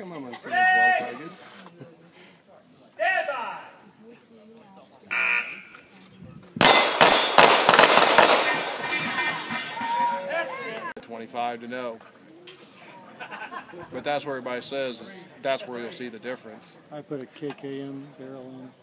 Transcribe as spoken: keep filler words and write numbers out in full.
come I'm only seeing twelve targets. Stand by. twenty-five to no. But that's where everybody says is, that's where you'll see the difference. I put a K K M barrel in.